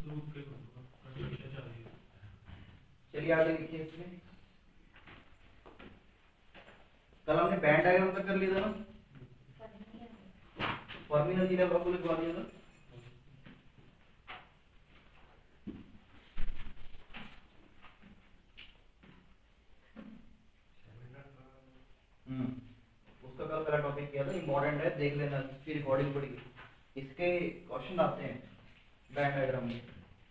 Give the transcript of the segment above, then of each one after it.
चलिए आगे लिखिए इसमें। कल हमने बैंड डायग्राम तक कर लिया था ना, फर्मी एनर्जी लेवल आपको लिखवा दिया था। उसका कल पहला टॉपिक किया था, इम्पोर्टेंट है, देख लेना, इसकी रिकॉर्डिंग पड़ी, इसके क्वेश्चन आते हैं बैंड डायग्राम में।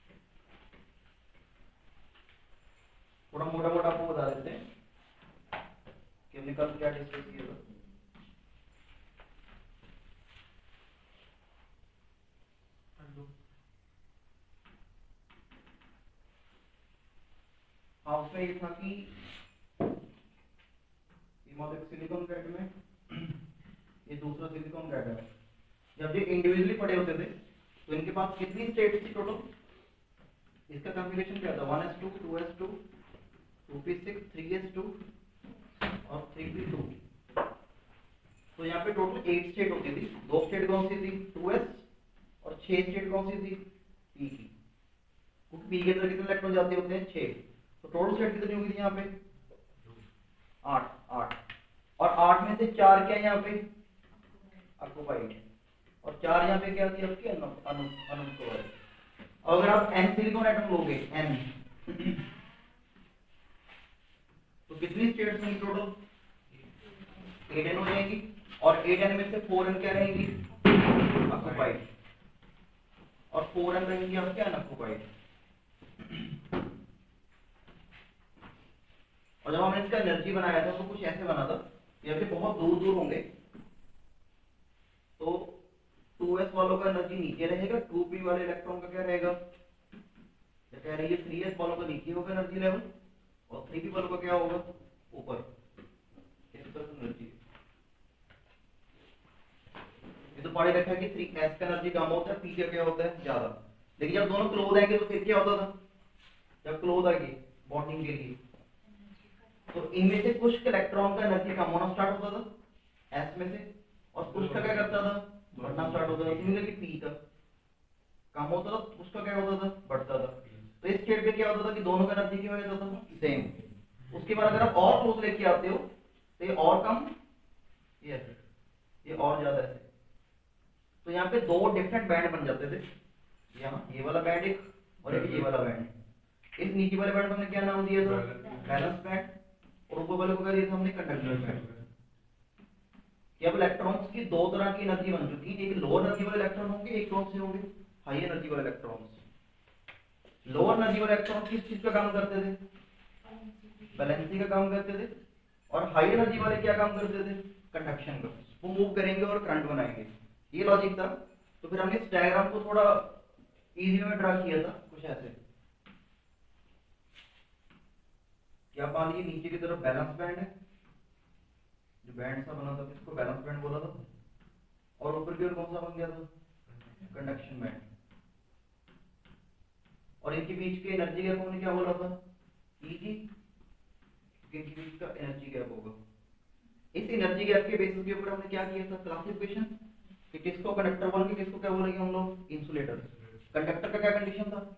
थोड़ा मोटा मोटा आपको बता देते हैं कि हमने कल क्या डिस्कस किया था। हाँ, उसमें ये था कि सिलिकॉन कैट में ये दूसरा सिलिकॉन कैट है, जब ये इंडिविजुअली पड़े होते थे तो इनके पास कितनी स्टेट्स थी टोटल? इसका कॉन्फ़िगरेशन क्या था? 1s2, 2s2, 2p6, 3s2 और 3p2। तो यहाँ पे टोटल 8 स्टेट होती थी। 2 स्टेट कौन सी थी? 2s, और 6 स्टेट कौन सी थी? p की। क्योंकि p के अंदर कितने इलेक्ट्रॉन जाते होते हैं? 6। तो टोटल स्टेट कितनी होगी थी यहाँ पे? 8। और 8 में से 4 क्या है यहाँ पे? ऑक्युपाइड, और 4 यहाँ पे क्या थी आपकी? अनऑक्युपाइड। अगर आप n सिलिकॉन एटम लोगे, n, तो कितनी स्टेट्स होंगी टोटल? 8n हो जाएगी, और 8n में से 4n क्या रहेंगी? ऑक्युपाइड, और 4n रहेंगी आपके अनऑक्युपाइड। और जब हमने इसका एनर्जी बनाया था तो कुछ ऐसे बना था, ये बहुत दूर दूर होंगे, तो 2s वालों का एनर्जी नीचे रहेगा, 2p वाले इलेक्ट्रॉन का क्या रहेगा? कह रही है 3s वालों का नीचे होगा एनर्जी लेवल, और 3p वालों का क्या होगा? ऊपर। इस तरह से एनर्जी, ये तो पढ़े रखा है कि 3s का एनर्जी कम होता है, p का क्या होता है? ज्यादा। लेकिन जब दोनों क्लोज आएंगे तो फिर क्या होता था? जब क्लोज आएंगे बॉन्डिंग के लिए, तो इनमें से कुछ इलेक्ट्रॉन का एनर्जी कम होना स्टार्ट होता था s में से, और कुछ का क्या करता था? बढ़ना स्टार्ट होता था। सिमिलरली p का कम होता था, उसका क्या होता था? बढ़ता था। तो इस स्टेट पे क्या होता था कि दोनों का एनर्जी क्या हो जाता था? सेम। उसके बाद अगर आप और क्लोज लेके आते हो तो ये और कम, ये और ज्यादा है। तो यहाँ पे 2 डिफरेंट बैंड बन जाते थे, यहाँ ये वाला बैंड एक, और एक ये वाला बैंड। इस नीचे वाले बैंड को हमने क्या नाम दिया था? बैलेंस बैंड, और ऊपर वाले को क्या दिया था हमने? Conduction band. अब इलेक्ट्रॉन्स की 2 तरह की एनर्जी बन चुकी है, एक लो एनर्जी वाले इलेक्ट्रॉन होंगे, एक कौन से होंगे? हाई एनर्जी वाले इलेक्ट्रॉन्स। लो एनर्जी वाले इलेक्ट्रॉन किस चीज का काम करते थे? बैलेंसिंग का काम करते थे। और हाई एनर्जी वाले क्या काम करते थे? कंडक्शन का। वो मूव करेंगे और करंट बनाएंगे। ये लॉजिक था। तो फिर हमने इस डायग्राम को थोड़ा इजी में ड्रा किया था, कुछ ऐसे। क्या मान लीजिए नीचे की तरफ बैलेंस बैंड है, जो बैंड सा बना था इसको बैलेंस बैंड बोला था, और ऊपर की ओर कौन सा बन गया था? Conduction band. और इनके बीच के एनर्जी गैप हमने क्या बोला था? Eg, इनके बीच का एनर्जी गैप होगा। इस एनर्जी गैप के बेसिस के ऊपर हमने क्या किया था? क्लासिफिकेशन, कि किसको कंडक्टर बोलेंगे, किसको क्या बोलेंगे हम लोग? इंसुलेटर। कंडक्टर का क्या कंडीशन था?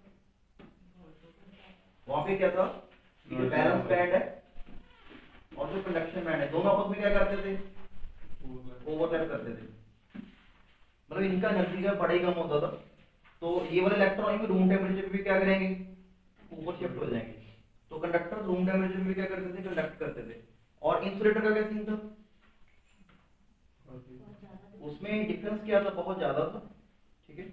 वहां पे क्या था? जो बैलेंस बैंड है और जो कंडक्शन बैंड है, दोनों आपस में क्या करते थे? ओवरलैप करते थे। मतलब इनका एनर्जी का बड़ा ही कम होता था। तो ये वाले इलेक्ट्रॉन में रूम टेम्परेचर पे भी क्या करेंगे? ऊपर शिफ्ट हो जाएंगे। तो कंडक्टर रूम टेम्परेचर में क्या करते थे? कंडक्ट करते थे। और इंसुलेटर का क्या सीन था? उसमें डिफरेंस क्या था? बहुत ज्यादा था। ठीक है,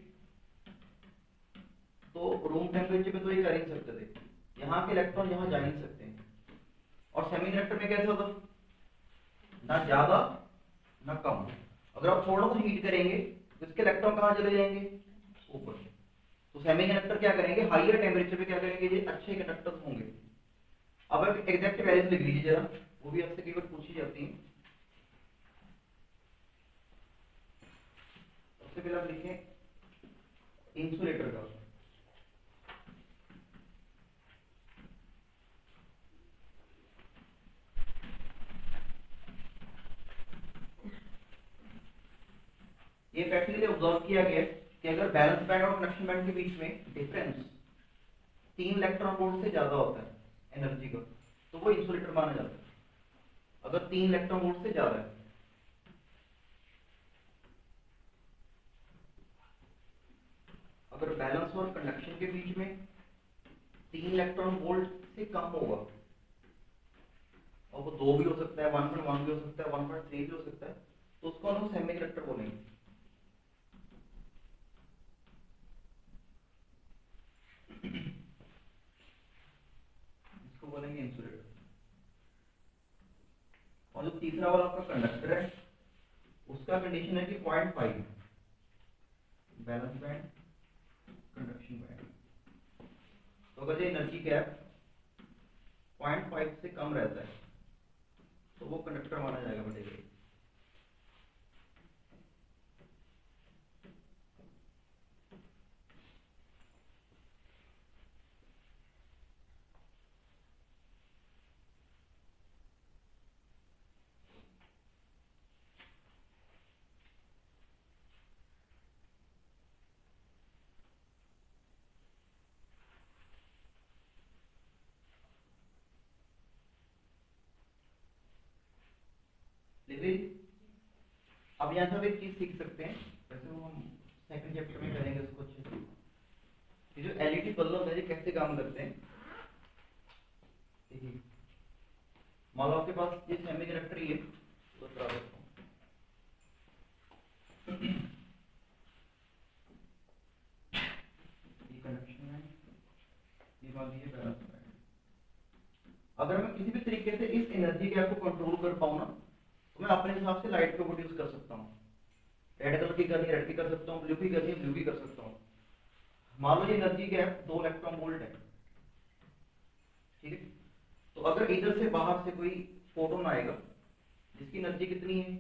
तो रूम टेम्परेचर पे तो ये कर ही सकते थे, यहाँ के इलेक्ट्रॉन यहाँ जा नहीं सकते। और सेमी कंडक्टर में कैसा था? ना ज्यादा ना कम। अगर आप थोड़ा सा हीट करेंगे तो इसके इलेक्ट्रॉन कहाँ चले जाएंगे? ऊपर। तो सेमीकंडक्टर क्या करेंगे? हाईयर टेम्परेचर पे क्या करेंगे? ये अच्छे कंडक्टर होंगे। अब आप एग्जैक्ट वैल्यूज लिख लीजिए जरा, वो भी आपसे कई बार पूछी जाती है। सबसे पहले आप लिखें इंसुलेटर का। ये प्रैक्टिकली ऑब्जर्व किया गया कि कि अगर बैलेंस बैंड और कंडक्शन बैंड के बीच में डिफरेंस 3 इलेक्ट्रॉन वोल्ट से ज्यादा होता है एनर्जी का, तो वो इंसुलेटर माना जाता है। अगर 3 इलेक्ट्रॉन वोल्ट से ज्यादा है, अगर बैलेंस और कंडक्शन के बीच में 3 इलेक्ट्रॉन वोल्ट से कम होगा, और वो 2 भी हो सकता है, 1.1 भी हो सकता है, 1.3 भी हो सकता है, तो उसको हम सेमीकंडक्टर बोलेंगे। इसको बोलेंगे इंसुलेटर। और जो तीसरा वाला आपका कंडक्टर है, उसका कंडीशन है कि 0.5 बैलेंस बैंड, कंडक्शन बैंड। तो अगर ये एनर्जी गैप 0.5 से कम रहता है तो वो कंडक्टर माना जाएगा मटेरियल। लेकिन अब यहाँ से हम एक चीज सीख सकते हैं, वैसे वो हम सेकंड चैप्टर में करेंगे उसको अच्छे से। ये जो एलईडी बल्ब है ये कैसे काम करते हैं, देखिए मान लो आपके पास ये सेमीकंडक्टर ही है, तो बता देता हूँ। ये कंडक्शन है, ये वाली है बैलेंस बैंड। अगर मैं किसी भी तरीके से इस एनर्जी गैप को कंट्रोल कर पाऊँ ना, तो मैं अपने हिसाब से लाइट को प्रोड्यूस कर सकता हूँ। रेड कलर की करनी है रेड की कर सकता हूँ, ब्लू की करनी है ब्लू की कर सकता हूँ। मान लो ये एनर्जी गैप 2 इलेक्ट्रॉन वोल्ट है, ठीक है। तो अगर इधर से बाहर से कोई फोटोन आएगा जिसकी एनर्जी कितनी है,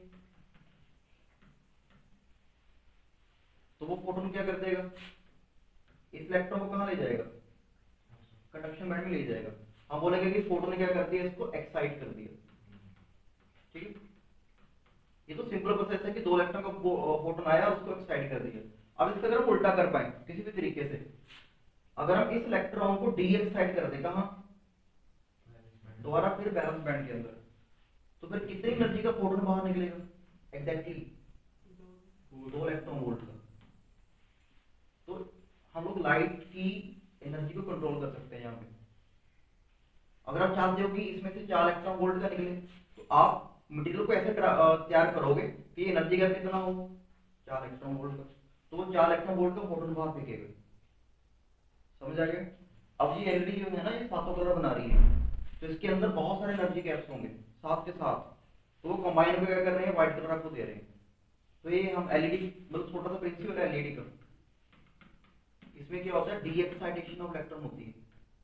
तो वो फोटोन क्या कर देगा, इस इलेक्ट्रॉन को कहाँ ले जाएगा, कंडक्शन बैंड में ले जाएगा। हम बोलेंगे कि फोटोन ने क्या कर दिया, इसको एक्साइट कर दिया, ठीक है। ये तो सिंपल प्रोसेस है कि 2 इलेक्ट्रॉन का फोटोन आया उसको एक्साइट कर दिया। अब इसका अगर हम उल्टा कर पाए किसी भी तरीके से, अगर हम इस इलेक्ट्रॉन को डी एक्साइट कर दें कहां, दोबारा फिर बैलेंस बैंड के अंदर, तो फिर कितनी एनर्जी का फोटोन बाहर निकलेगा, एग्जैक्टली 2 इलेक्ट्रॉन वोल्ट का। तो हम लोग लाइट की एनर्जी को कंट्रोल कर सकते हैं यहाँ पे। अगर आप चाहते हो कि इसमें से 4 इलेक्ट्रॉन वोल्ट का निकले, तो आप मटेरियल को ऐसे तैयार करोगे कि एनर्जी का कितना हो, 4 इलेक्ट्रॉन वोल्ट का, तो वो 4 इलेक्ट्रॉन वोल्ट का फोटोन बाहर फेंकेगा। समझ आ गया। अब ये एलईडी जो है ना, ये 7 कलर बना रही है, तो इसके अंदर बहुत सारे एनर्जी गैप्स होंगे साथ के साथ, तो वो कंबाइन होकर क्या कर रहे हैं, व्हाइट कलर आपको दे रहे हैं। तो ये हम एलईडी मतलब छोटा सा प्रिंसिपल है एलईडी का। इसमें क्या होता है, डी एक्साइटेशन ऑफ इलेक्ट्रॉन होती है।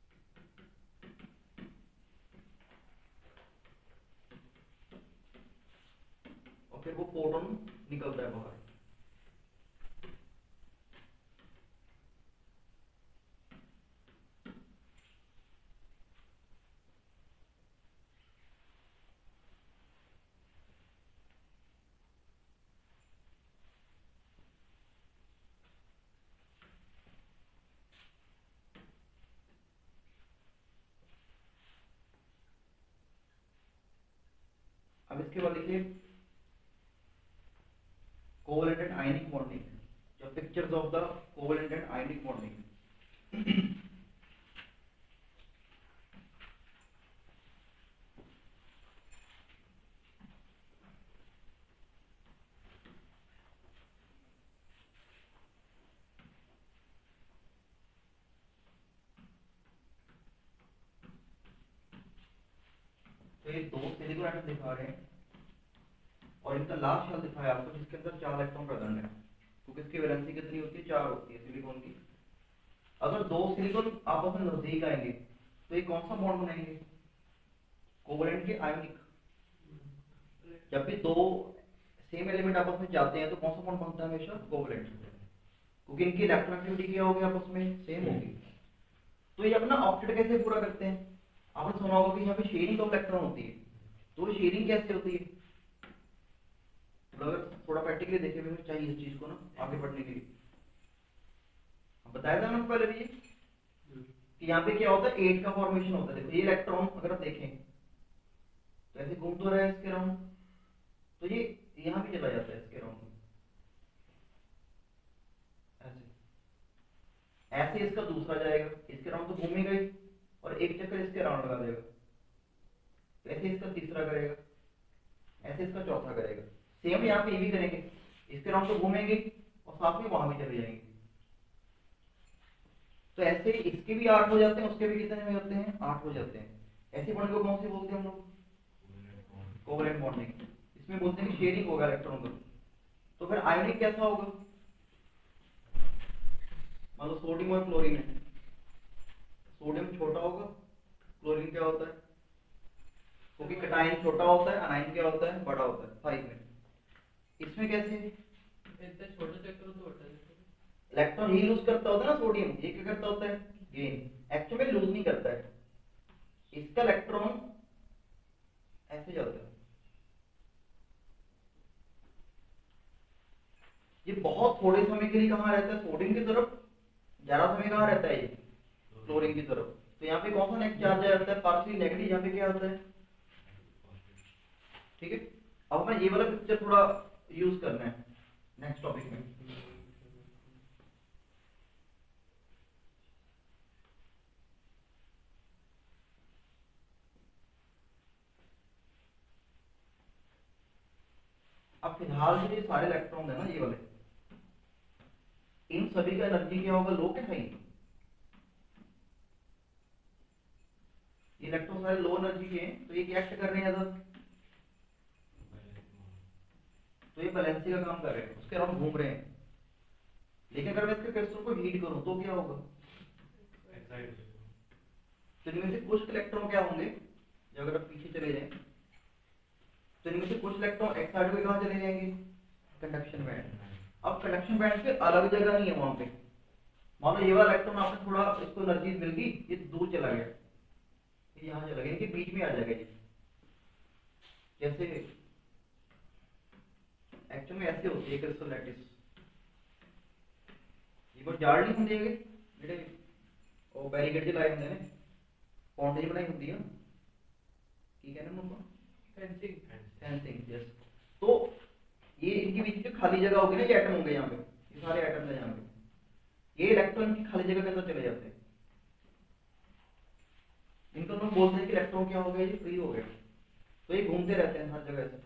और फिर वो फोटोन निकलता है बाहर। अब इसके बाद देखिए कोवैलेंट एंड आयनिक बॉन्डिंग, जो pictures of the covalent and ionic bonding. तो ये 2 सिलिकॉन एटम दिखा रहे हैं और इनका लास्ट शेल दिखाया आपको जिसके अंदर 4 इलेक्ट्रॉन प्रेजेंट है, क्योंकि इसकी वैलेंसी कितनी होती है, 4 होती है सिलिकॉन की। अगर 2 सिलिकॉन आपस में नजदीक आएंगे तो ये कौन सा बॉन्ड बनाएंगे, कोवैलेंट के आयनिक। जब भी 2 सेम एलिमेंट आपस में जाते हैं तो कौन सा बॉन्ड बनता है, हमेशा कोवैलेंट, क्योंकि इनकी इलेक्ट्रोनेगेटिविटी क्या होगी, आपस में सेम होगी। तो ये अपना ऑक्टेट कैसे पूरा करते हैं, आपने सुना होगा कि यहाँ पे शेयरिंग ऑफ इलेक्ट्रॉन होती है, तो शेयरिंग कैसे होती है, अगर थोड़ा प्रैक्टिकली देखें भी चाहिए इस चीज को ना आगे बढ़ने के लिए। बताया था मैंने पहले भी ये कि यहाँ पे क्या होता है, 8 का फॉर्मेशन होता है। देखो ये इलेक्ट्रॉन अगर आप देखें तो ऐसे घूम तो रहा है इसके राउंड, तो ये यहाँ भी चला जाता है इसके राउंड में, ऐसे ऐसे इसका दूसरा जाएगा, इसके राउंड तो घूमेगा ही और एक चक्कर इसके राउंड लगा देगा, ऐसे इसका तीसरा करेगा, ऐसे इसका चौथा करेगा। सेम यहाँ पे ये भी करेंगे, इसके राउंड तो घूमेंगे और साथ में वहां भी चले जाएंगे। तो ऐसे इसके भी 8 हो जाते हैं, उसके भी कितने हो जाते हैं, 8 हो जाते हैं। ऐसी बॉन्ड को कौन सी बोलते हैं हम लोग, कोवैलेंट बॉन्डिंग। इसमें बोलते हैं कि शेयरिंग होगा इलेक्ट्रॉन का। तो फिर आयोनिक कैसा होगा, मान लो सोडियम और क्लोरीन है, सोडियम छोटा होगा, क्लोरीन क्या होता है, क्योंकि कटायन छोटा होता है, अनायन क्या होता है, बड़ा होता है साइज में। इसमें कैसे, इतना छोटा चक्कर तो होता है, इलेक्ट्रॉन ही लूज करता होता है ना सोडियम, ये क्या करता होता है, गेन। एक्चुअली लूज नहीं करता है, इसका इलेक्ट्रॉन ऐसे जाता है, ये बहुत थोड़े समय के लिए कहाँ रहता है, सोडियम की तरफ, ज्यादा समय कहाँ रहता है, ये क्लोरीन की तरफ। तो यहाँ पे कौन सा नेगेटिव चार्ज रहता है, पार्शियली नेगेटिव, यहाँ पे क्या होता है, ठीक है। अब हमें ये वाला पिक्चर थोड़ा यूज करना है नेक्स्ट टॉपिक में। अब फिलहाल जो ये सारे इलेक्ट्रॉन है ना, ये वाले, इन सभी का एनर्जी क्या होगा, लो के हाई, इलेक्ट्रॉन सारे लो एनर्जी के हैं, तो ये क्या एक्ट कर रहे हैं इधर, तो ये बैलेंसी का काम कर रहे हैं, उसके अराउंड घूम रहे हैं। लेकिन अगर मैं इसके क्रिस्टल को हीट करूं तो क्या होगा, तो इनमें से कुछ इलेक्ट्रॉन क्या होंगे, जो अगर आप पीछे चले जाएं तो इनमें से कुछ इलेक्ट्रॉन एक्साइड होकर कहां चले जाएंगे, कंडक्शन बैंड। अब कंडक्शन बैंड पे अलग जगह नहीं है वहां पे, मान लो ये वाला इलेक्ट्रॉन आपने थोड़ा इसको एनर्जी मिल गई, ये दूर चला गया, ये यहां चला गया, इनके बीच में आ जाएगा ये, जैसे एक्चुअल में ऐसे होती है क्रिस्टल लैटिस। ये कोई जाल नहीं ਹੁੰਦੀ ਹੈਗੇ ਜਿਹੜੇ ਉਹ बैरिकेड ਜ ਲਾਏ ਹੁੰਦੇ ਨੇ, पौंड जी बनाई होती है, की कहना उनको, फेंसिंग, फेंसिंग, यस। तो ये इनके बीच जो खाली जगह होगी ना, ये एटम होंगे यहाँ पे, ये सारे एटम है यहाँ पे, ये इलेक्ट्रॉन की खाली जगह के अंदर चले जाते हैं, इनको लोग बोलते हैं कि इलेक्ट्रॉन क्या हो गया, ये फ्री हो गया, तो ये घूमते रहते हैं हर जगह से।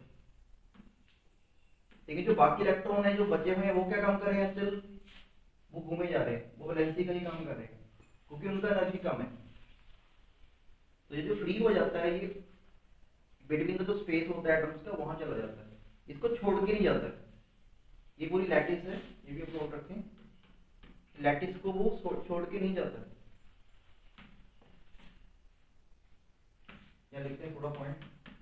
लेकिन जो बाकी इलेक्ट्रॉन है जो बचे हुए हैं, वो क्या काम कर रहे हैं, स्टिल वो घूमे जा रहे हैं, वो वैलेंसी का ही काम कर रहे हैं, क्योंकि उनका एनर्जी कम है। तो ये जो फ्री हो जाता है, ये बिटवीन द जो स्पेस होता है एटम्स का, वहां चला जाता है, इसको छोड़ के नहीं जाता है। ये पूरी लैटिस है, ये भी आप नोट रखें, लैटिस को वो छोड़ के नहीं जाता। या लिखते हैं थोड़ा point,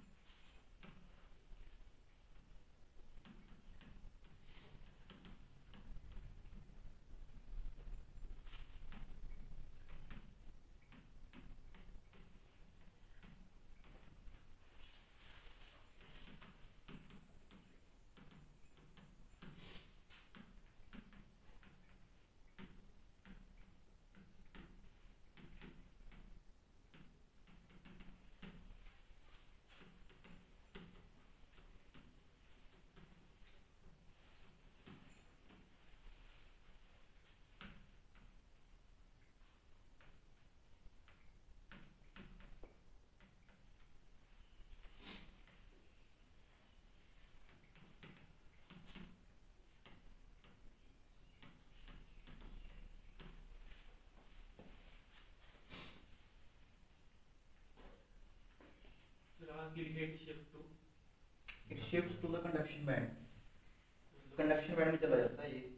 it shifts to the conduction band, conduction band में चला जाता है ये।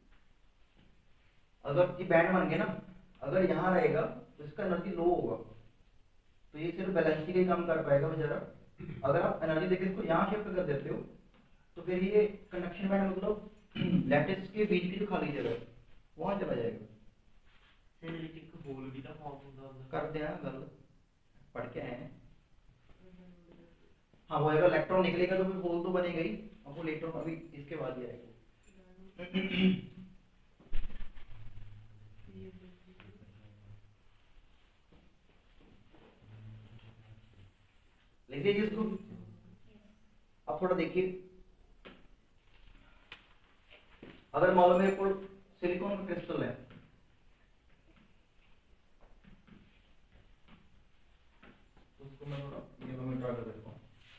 अगर ये बैंड बन गया ना, अगर यहाँ रहेगा तो इसका एनर्जी लो होगा, तो ये सिर्फ बैलेंसी का ही काम कर पाएगा बेचारा। अगर आप एनर्जी देके इसको यहाँ शिफ्ट कर देते हो, तो फिर ये कंडक्शन बैंड मतलब लैटिस के बीच की जो खाली जगह है वहां चला जाएगा। करते हैं गल, पढ़ के आए हैं। हाँ, वो अगर इलेक्ट्रॉन निकलेगा तो फिर होल तो बनेगा ही, और वो इलेक्ट्रॉन अभी इसके बाद ही आएगा। लिख दीजिए इसको। अब थोड़ा देखिए, अगर मान लो मेरे को सिलिकॉन का क्रिस्टल है, तो उसको मैं थोड़ा येलो में ड्रा कर देता हूँ।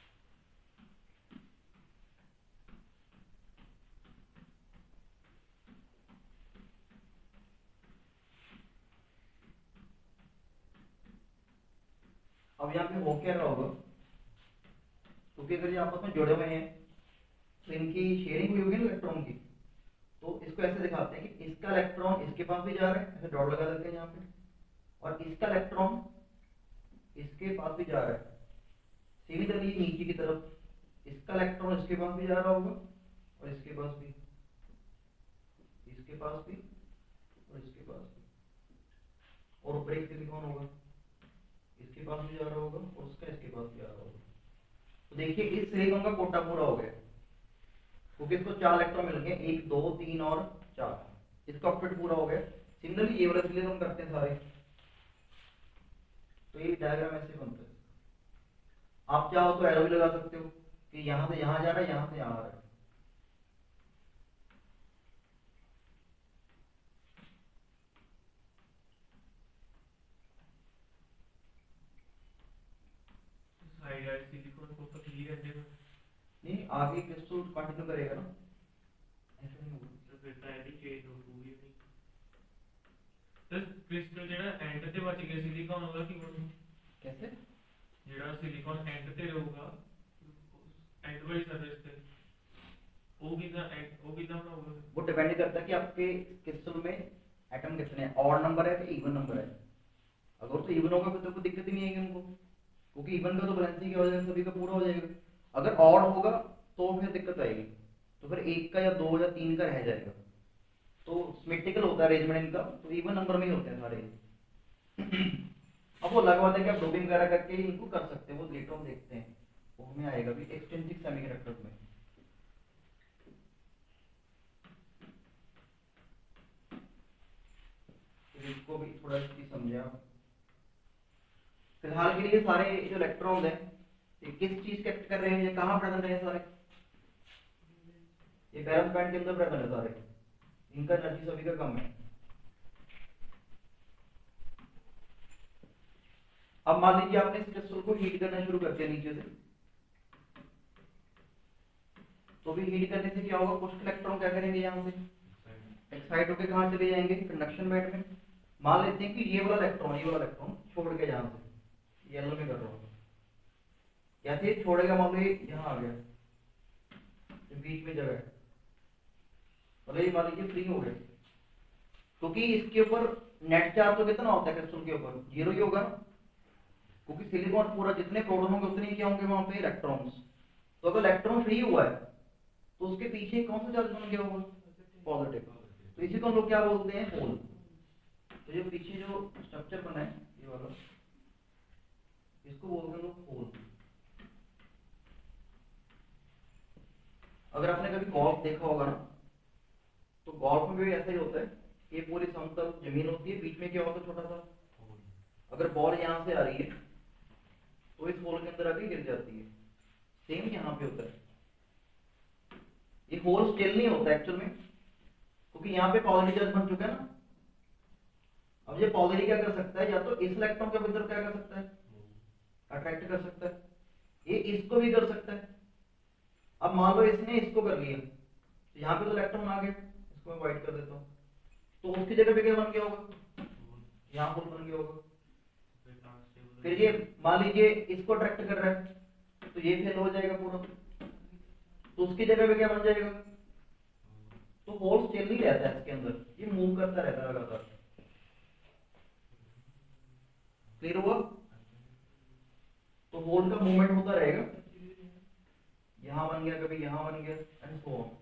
अब यहाँ पे हो क्या रहा होगा, क्योंकि अगर ये आपस में जुड़े हुए हैं तो इनकी शेयरिंग हुई होगी ना इलेक्ट्रॉन की। तो इसको ऐसे दिखाते हैं कि इसका इलेक्ट्रॉन इसके पास भी जा रहा है, ऐसे डॉट लगा देते हैं यहाँ पे, और इसका इलेक्ट्रॉन इसके पास भी जा रहा है। सिमिलरली नीचे की तरफ इसका इलेक्ट्रॉन इसके पास भी जा रहा होगा, और इसके पास भी, इसके पास भी, और इसके पास भी, और ऊपर एक सिलिकॉन होगा, इसके पास भी जा रहा होगा, और उसका इसके पास भी जा रहा होगा। तो देखिए इस सिलिकॉन का कोटा पूरा हो गया, क्योंकि इसको 4 इलेक्ट्रॉन मिल गए, 1 2 3 और 4, इसका ऑक्टेट पूरा हो गया। सिमिलरली ये वाला सिलिकॉन करते हैं सारे, तो ये डायग्राम ऐसे बनता है। आप चाहो तो एरो भी लगा सकते हो कि यहां से यहां जा रहा है, यहां से यहां आ रहा है। हाइड्राइड सिलिकॉन को तो ठीक है देना, नहीं आगे क्रिस्टल कंटिन्यू करेगा ना, ऐसा नहीं होगा। तो फिर टाइप ही चेंज हो पूरी नहीं। तो क्रिस्टल जेड़ा एंड ते बच गया सिलिकॉन होगा कि बनू कैसे? जेड़ा सिलिकॉन एंड ते रहूगा एंड वाली सरफेस पे वो कितना होगा। वो डिपेंड करता है कि आपके क्रिस्टल में एटम कितने हैं, ऑड नंबर है कि इवन नंबर है। अगर तो इवन होगा तो कोई दिक्कत ही नहीं आएगी उनको, क्योंकि इवन का तो बैलेंसिंग क्या हो जाएगा, सभी का पूरा हो जाएगा। अगर ऑड होगा तो फिर दिक्कत आएगी, तो फिर 1 का या 2 या 3 का रह जाएगा। तो सिमेट्रिकल होता है अरेंजमेंट इनका, तो इवन नंबर में ही होते हैं सारे। अब वो अलग बात है कि आप डोपिंग वगैरह करके इनको कर सकते हैं, वो लेटर हम देखते हैं, वो हमें आएगा भी एक्सट्रिंसिक सेमीकंडक्टर्स में। तो इसको भी थोड़ा चीज समझे आप। फिलहाल के लिए सारे जो इलेक्ट्रॉन्स हैं ये किस चीज के एक्ट कर रहे हैं, ये कहाँ प्रेजेंट है सारे, ये वैलेंस बैंड के अंदर प्रेजेंट है सारे, इनका एनर्जी सभी का कम है। अब मान लीजिए आपने इस क्रिस्टल को हीट करना शुरू कर दिया नीचे से, तो भी हीट करने से क्या होगा, कुछ इलेक्ट्रॉन क्या करेंगे, यहाँ से एक्साइट होकर कहाँ चले जाएंगे, कंडक्शन बैंड में। मान लेते हैं कि ये वाला इलेक्ट्रॉन छोड़ के यहाँ से, येलो में कर रहा हूँ, कैसे छोड़ेगा, मान लो यहाँ आ गया, बीच में जगह है, मतलब ये मान लीजिए फ्री हो गए, क्योंकि इसके ऊपर नेट चार्ज तो कितना होता है क्रिस्टल के ऊपर, 0 ही होगा, क्योंकि सिलिकॉन पूरा जितने प्रोटॉन होंगे उतने ही क्या होंगे वहां पे, इलेक्ट्रॉन्स। तो अगर इलेक्ट्रॉन फ्री हुआ है तो उसके पीछे कौन सा चार्ज बन गया होगा, पॉजिटिव। तो इसी को हम लोग क्या बोलते हैं, होल। तो ये पीछे जो स्ट्रक्चर बना है ये वाला, इसको बोलते हैं लोग होल। अगर आपने कभी गोल्फ देखा होगा ना, तो गोल्फ में भी ऐसा ही होता है कि पूरी समतल जमीन होती है, बीच में क्या होता है, छोटा सा, अगर बॉल यहाँ से आ रही है तो इस होल के अंदर आके गिर जाती है। सेम यहाँ पे होता है, ये होल स्टिल नहीं होता एक्चुअल में, क्योंकि यहाँ पे पॉजिटिव चार्ज बन चुका है ना। अब ये पॉजिटिव क्या कर सकता है, या तो इस इलेक्ट्रॉन के भीतर क्या कर सकता है, अट्रैक्ट कर सकता है, ये इसको भी कर सकता है। अब मान लो इसने इसको कर लिया, तो यहाँ पे तो इलेक्ट्रॉन आ गया, इसको मैं व्हाइट कर देता हूँ, तो उसकी जगह पे क्या बन गया होगा, यहाँ होल बन गया होगा। फिर ये मान लीजिए इसको अट्रैक्ट कर रहा है, तो ये फेल हो जाएगा पूरा, तो उसकी जगह पे क्या बन जाएगा, तो होल स्टिल नहीं रहता है इसके अंदर, ये मूव करता रहता है लगातार। क्लियर हुआ? तो होल का मूवमेंट होता रहेगा, यहां बन गया, कभी यहां बन गया, एंड सो ऑन।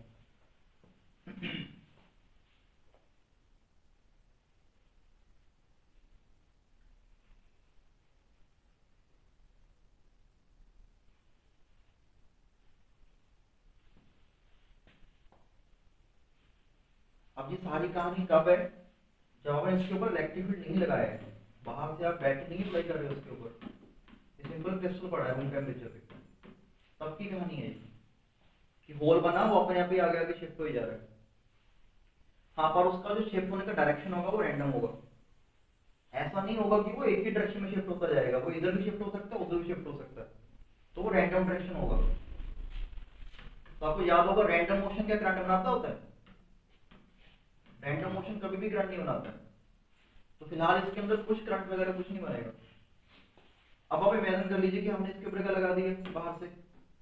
अब ये सारी कहानी कब है, जब आपने इसके ऊपर इलेक्ट्रिक फील्ड नहीं लगाया है, बाहर से आप बैटरी नहीं अप्लाई कर रहे हो उसके ऊपर, ये सिंपल क्रिस्टल पड़ा है रूम टेम्परेचर पे, तब की कहानी है ये कि होल बना वो अपने आप ही आगे आगे शिफ्ट हो ही जा रहा है। हाँ, पर उसका जो शिफ्ट होने का डायरेक्शन होगा वो रैंडम होगा। ऐसा नहीं होगा कि वो एक ही डायरेक्शन में शिफ्ट होता जाएगा, वो इधर भी शिफ्ट हो सकता है, उधर भी शिफ्ट हो सकता है, तो वो रैंडम डायरेक्शन होगा। तो आपको याद होगा रैंडम मोशन क्या करंट बनाता होता है? रैंडम मोशन कभी भी करंट नहीं बनाता है। तो फिलहाल इसके अंदर कुछ करंट वगैरह कुछ नहीं बनेगा। अब आप इमेजिन कर लीजिए कि हमने इसके ऊपर क्या लगा दिया, बाहर से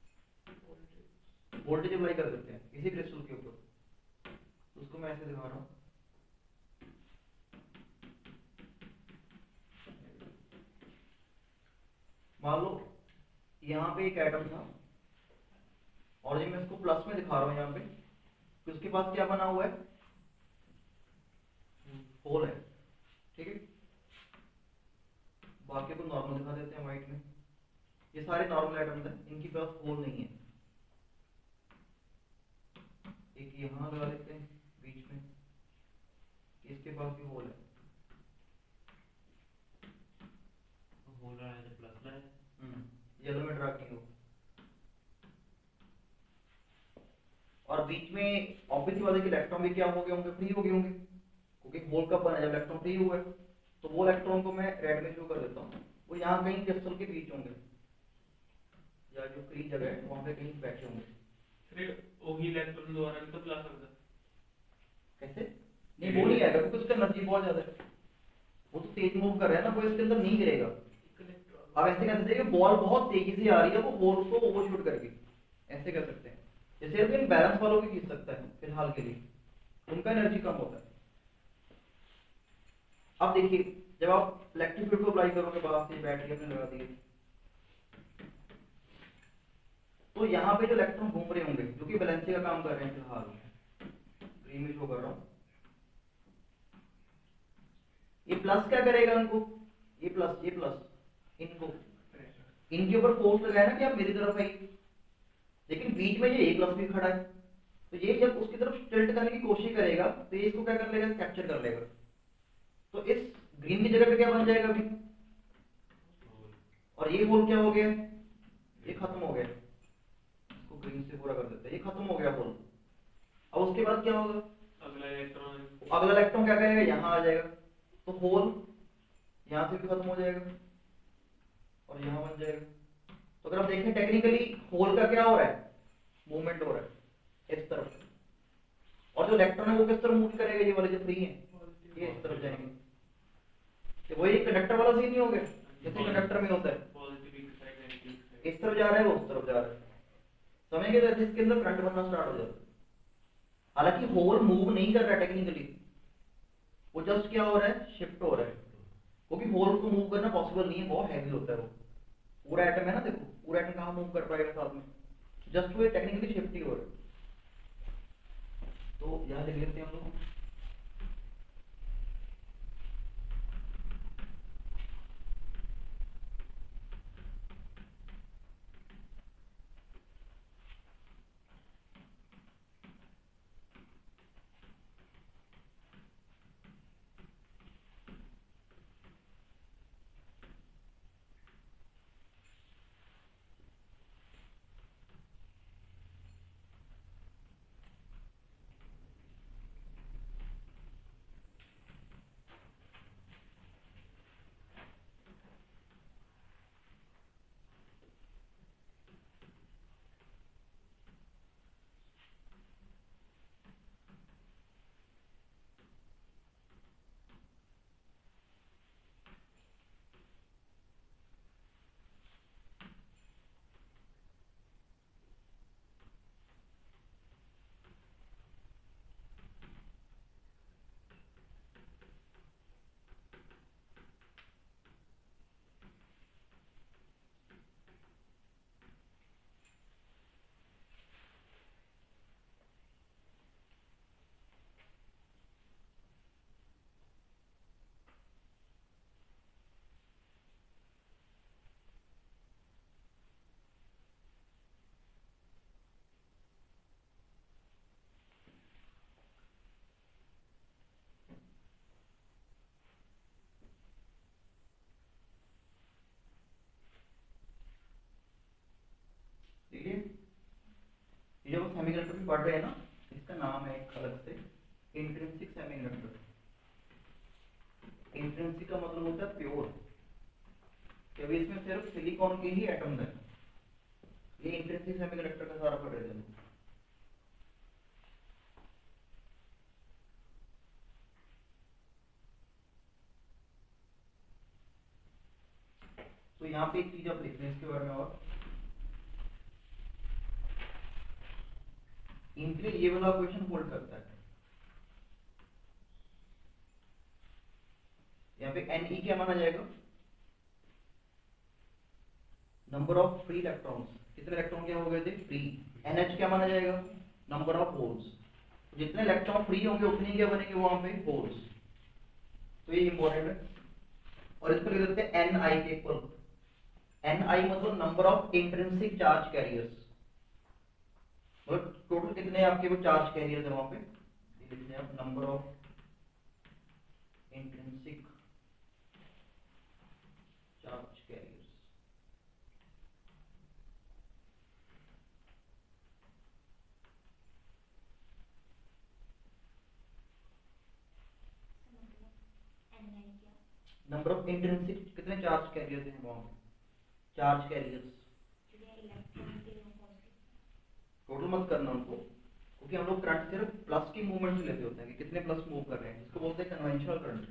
वोल्टेज अप्लाई कर देते हैं इसी क्रिस्टल के ऊपर। तो उसको मैं ऐसे दिखा रहा हूँ, मान लो यहाँ पे एक एटम था और ये मैं इसको प्लस में दिखा रहा हूँ यहाँ पे, तो उसके पास क्या बना हुआ है, होल है, ठीक है। बाकी को नॉर्मल दिखा देते हैं व्हाइट में, ये सारे नॉर्मल एटम्स हैं, इनके पास होल नहीं है। एक यहाँ लगा देते हैं बीच में, इसके पास भी होल है, हो रहा है प्लस है, येलो में ड्रा की हो। और बीच में ऑब्वियसली वाले के इलेक्ट्रॉन भी क्या हो गए होंगे, फ्री हो गए होंगे, क्योंकि होल कब बना जब इलेक्ट्रॉन फ्री हुआ है। तो वो इलेक्ट्रॉन को मैं रेड में शो कर देता हूँ, वो यहाँ कहीं क्रिस्टल के बीच होंगे, या जो फ्री जगह है वहाँ पे कहीं बैठे होंगे। फिर वही इलेक्ट्रॉन द्वारा भी तो प्लस होगा। कैसे? नहीं, वो नहीं आएगा क्योंकि उसका एनर्जी बहुत ज्यादा है, वो तो तेज मूव कर रहा है ना, वो इसके अंदर नहीं गिरेगा। अब ऐसे कह सकते हैं कि बॉल बहुत तेजी से आ रही है, वो होल को ओवरशूट करके, ऐसे कर सकते हैं। जैसे अभी बैलेंस वालों भी खींच सकता है फिलहाल के लिए, उनका एनर्जी कम होता है। अब देखिए जब आप इलेक्ट्रिक फील्ड को अप्लाई करोगे, बाहर से बैटरी अपने लगा दी, तो यहाँ पे जो इलेक्ट्रॉन घूम रहे होंगे जो कि वैलेंसी का काम कर रहे हैं, फिलहाल ग्रीन में शो कर रहा हूँ, ये प्लस क्या करेगा उनको, ये प्लस इनको, इनके ऊपर फोर्स लगाया ना कि आप मेरी तरफ आइए, लेकिन बीच में ये प्लस भी खड़ा है, तो ये जब उसकी तरफ टिल्ट करने की कोशिश करेगा तो ये इसको क्या कर लेगा, कैप्चर कर लेगा। तो इस ग्रीन की जगह पे क्या बन जाएगा अभी, और ये होल क्या हो गया, ये खत्म हो गया, इसको ग्रीन से पूरा कर देते हैं, ये खत्म हो गया होल। अब उसके बाद क्या होगा, अगला इलेक्ट्रॉन क्या करेगा, यहाँ आ जाएगा, तो होल यहाँ से भी खत्म हो जाएगा और यहाँ बन जाएगा। तो अगर आप देखें टेक्निकली होल का क्या हो रहा है, मूवमेंट हो रहा है इस तरफ, और जो इलेक्ट्रॉन है वो किस तरफ मूव करेगा, ये वाले जो फ्री हैं ये इस तरफ जाएंगे। तो वही कंडक्टर वाला सीन नहीं हो गया जैसे कंडक्टर में होता है, इस तरफ जा रहा है वो उस तरफ जा रहा है, समझ गए, तो इसके अंदर करंट बनना स्टार्ट हो जाता है। हालांकि होल मूव नहीं कर रहा है टेक्निकली, वो जस्ट क्या हो रहा है, शिफ्ट हो रहा है, क्योंकि होल को मूव करना पॉसिबल नहीं है, बहुत हैवी होता है वो, पूरा एटम है ना, देखो पूरा एटम कहाँ मूव कर पाएगा साथ में, जस्ट वो टेक्निकली शिफ्ट ही हो रहा है। तो यहाँ लिख लेते हैं हम लोग, सिलिकॉन सेमीकंडक्टर भी पढ़ रहे हैं ना, इसका नाम है एक अलग से इंट्रिंसिक सेमीकंडक्टर। इंट्रिंसिक का मतलब होता है प्योर, क्योंकि इसमें सिर्फ सिलिकॉन के ही एटम है। ये इंट्रिंसिक सेमीकंडक्टर का सारा पढ़ रहे थे। तो यहाँ पे एक चीज आप लिख लें इसके बारे में, और इनके लिए ये वाला क्वेश्चन होल्ड करता है। यहाँ पे Ne क्या माना जाएगा, नंबर ऑफ फ्री इलेक्ट्रॉन्स, कितने इलेक्ट्रॉन क्या हो गए थे, फ्री। NH क्या माना जाएगा, नंबर ऑफ होल्स, जितने इलेक्ट्रॉन फ्री होंगे उतने क्या बनेंगे वहां पे, होल्स। तो ये इंपॉर्टेंट है। और इसको लिख देते हैं Ni के इक्वल। Ni मतलब number of intrinsic charge carriers, मतलब टोटल कितने आपके वो चार्ज कैरियर्स है वहां पे, लिखते हैं आप number of intrinsic charge carriers. Number of intrinsic कितने चार्ज कैरियर्स हैं वहां पे, चार्ज कैरियर्स। टोटल मत करना उनको, क्योंकि हम लोग करंट सिर्फ प्लस की मूवमेंट से लेते होते हैं कि कितने प्लस मूव कर रहे हैं, इसको बोलते हैं कन्वेंशनल करंट।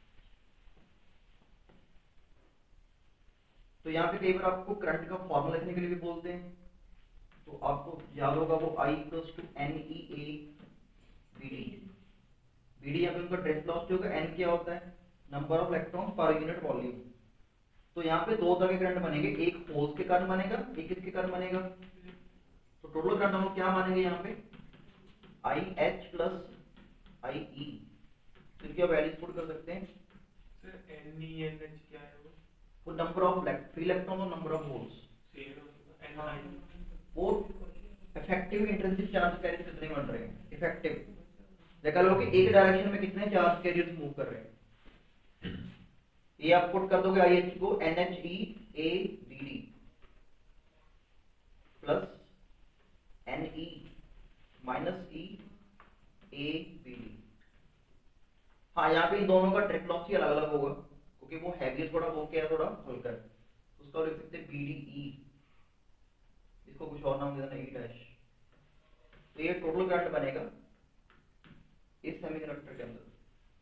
तो यहाँ पे कई बार आपको करंट का फॉर्मूला लिखने के लिए भी बोलते हैं, तो आपको याद होगा वो I = NEA BD। BD यहाँ पे उनका ड्रेस लॉस होगा, N क्या होता है, number of electron per unit volume. तो यहाँ पे दो तरह के करंट बनेंगे, एक होल्स के कारण बनेगा, एक किसके कारण बनेगा। तो टोटल करंट हम लोग क्या मानेंगे यहाँ पे, IH + IE। तो क्या वैल्यूज पुट कर सकते हैं, सर NENH क्या है वो नंबर ऑफ फ्री इलेक्ट्रॉन और नंबर ऑफ होल्स। सेम होगा Ni। वो इफेक्टिव इंट्रिंसिक चार्ज कैरियर कितने बन रहे हैं, इफेक्टिव देखा लो कि एक डायरेक्शन में कितने चार्ज कैरियर्स मूव कर रहे हैं। ये आप पुट कर दोगे IH को NHEABD प्लस NE - EABD। हाँ यहाँ पे इन दोनों का ट्रिक लॉस ही अलग अलग होगा, क्योंकि वो हैवी है थोड़ा, वो क्या है थोड़ा हल्का है, उसका लिख सकते हैं BDE, इसको कुछ और नाम दे देना E'। तो ये टोटल करंट बनेगा इस सेमीकंडक्टर के अंदर।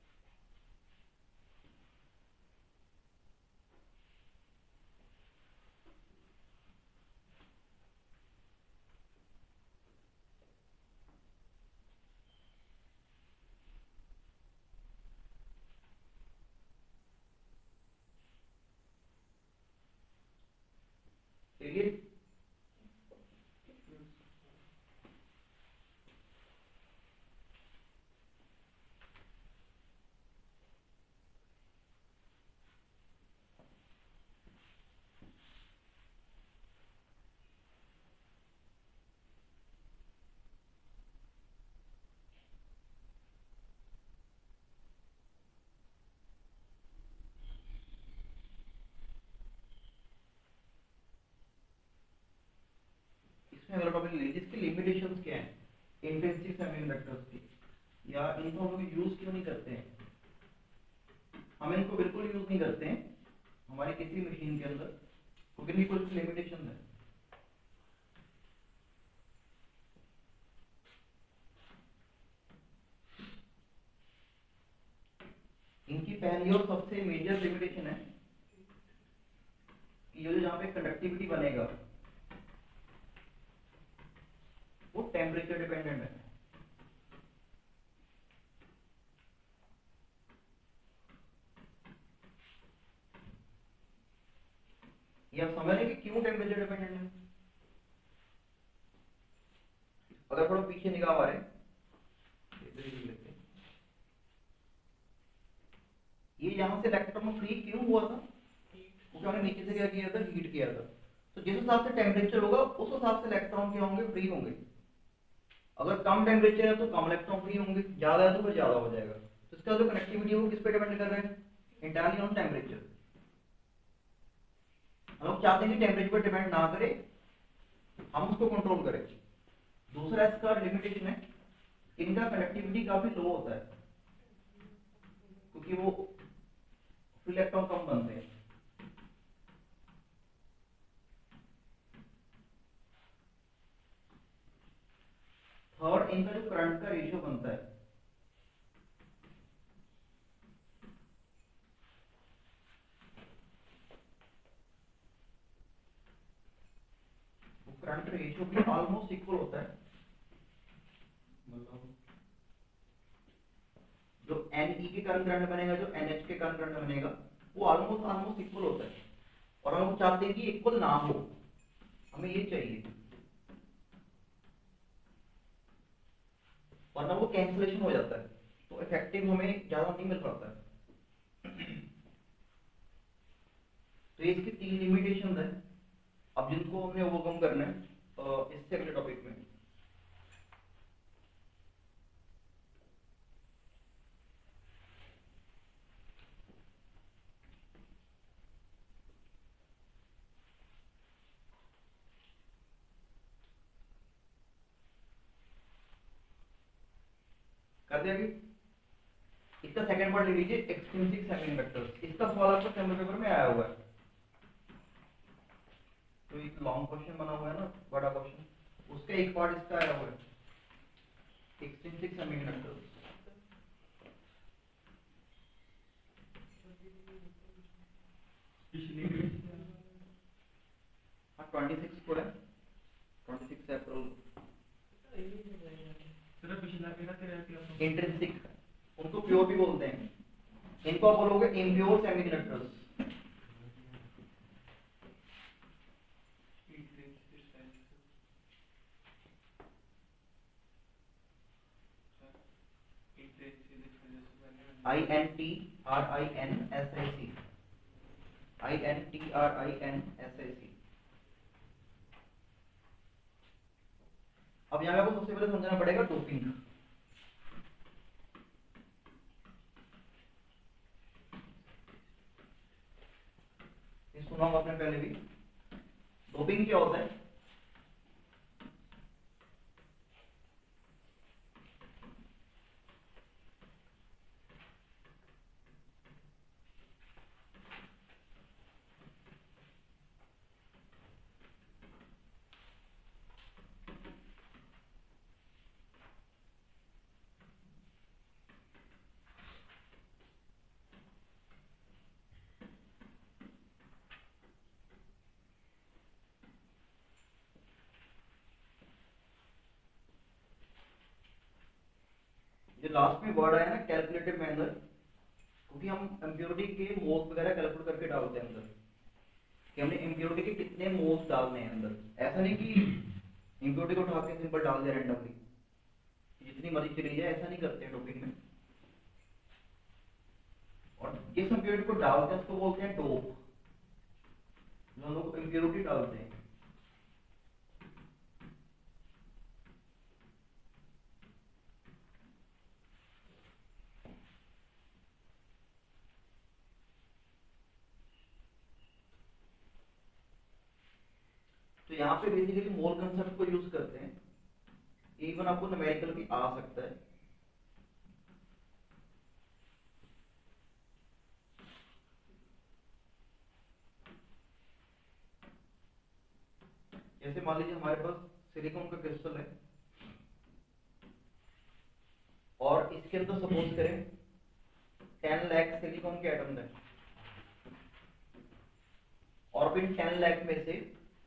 चलिए अगला टॉपिक ले लीजिए, इसकी लिमिटेशंस क्या है इंट्रिंसिक सेमीकंडक्टर्स की, या इनको हम लोग यूज क्यों नहीं करते हैं। हम इनको बिल्कुल यूज नहीं करते हैं हमारी किसी मशीन के अंदर, क्योंकि इनकी कुछ लिमिटेशन है। इनकी पहली और सबसे मेजर लिमिटेशन है कि ये जहाँ पे कंडक्टिविटी बनेगा वो टेम्परेचर डिपेंडेंट है। ये आप समझ रहे हैं कि क्यों टेम्परेचर डिपेंडेंट है। अगर थोड़ा पीछे निगाह मारे, ये यहां से इलेक्ट्रॉन फ्री क्यों हुआ था, क्योंकि हमने नीचे से क्या किया था, हीट किया था। तो जिस हिसाब से टेम्परेचर होगा उस हिसाब से इलेक्ट्रॉन क्या होंगे, फ्री होंगे। अगर कम टेम्परेचर है तो कम इलेक्ट्रॉन फ्री होंगे, ज्यादा है तो फिर ज्यादा हो जाएगा। तो इसका जो कनेक्टिविटी है वो किस पे डिपेंड कर रहा है, इंटायरली ऑन टेम्परेचर। हम लोग चाहते हैं कि टेम्परेचर पर डिपेंड ना करे, हम उसको कंट्रोल करें। दूसरा इसका लिमिटेशन है, इनका कंडक्टिविटी काफी लो होता है क्योंकि वो फ्री इलेक्ट्रॉन कम बनते हैं। थर्ड, इनका जो करंट का रेशियो बनता है वो करंट रेशियो भी ऑलमोस्ट इक्वल होता है, मतलब जो Ne के कारण करंट बनेगा, जो NH के कारण करंट बनेगा, वो ऑलमोस्ट इक्वल होता है। और हम चाहते हैं कि इक्वल ना हो, हमें ये चाहिए, वरना वो कैंसिलेशन हो जाता है, तो इफेक्टिव हमें ज्यादा नहीं मिल पाता है। तो ये इसकी 3 लिमिटेशन है, अब जिनको हमने ओवरकम करना है इससे अगले टॉपिक में। कर दिया कि इसका सेकंड पार्ट ले लीजिए, एक्सट्रिंसिक सेमीकंडक्टर्स। इसका सवाल आपका सेमेस्टर पेपर में आया हुआ है, तो एक लॉन्ग क्वेश्चन बना हुआ है ना, बड़ा क्वेश्चन, उसका एक पार्ट इसका आया हुआ है, एक्सट्रिंसिक सेमीकंडक्टर्स। हाँ 26 को है, 26 अप्रैल। पिछला तेरा इंट्रिंसिक, उनको प्योर भी बोलते हैं, इनको आप बोलोगे इम्प्योर सेमीकंडक्टर्स। INTRINSIC, INTRINSIC। अब यहाँ पे आपको सबसे पहले समझना पड़ेगा डोपिंग। ये सुना होगा आपने पहले भी। डोपिंग क्या होता है? जो लास्ट में वर्ड आया ना कैलकुलेटिव मैनर, क्योंकि हम इम्प्योरिटी के मोल्स वगैरह कैलकुलेट करके डालते हैं अंदर, कि हमने इम्प्योरिटी के कितने मोल्स डालने हैं अंदर। ऐसा नहीं कि इम्प्योरिटी को उठा के सिंपल डाल दिया रैंडमली, जितनी मर्जी चली जाए, ऐसा नहीं करते हैं डोपिंग में। और जिस इम्प्योरिटी को डालते हैं उसको बोलते हैं डोप, जो हम लोग इम्प्योरिटी डालते हैं। तो यहाँ पे बेसिकली मोल कंसेप्ट को यूज करते हैं, इवन आपको न्यूमेरिकल भी आ सकता है। जैसे मान लीजिए हमारे पास सिलिकॉन का क्रिस्टल है और इसके अंदर सपोज करें 10 लाख सिलिकॉन के एटम्स हैं, और फिर 10 लाख में से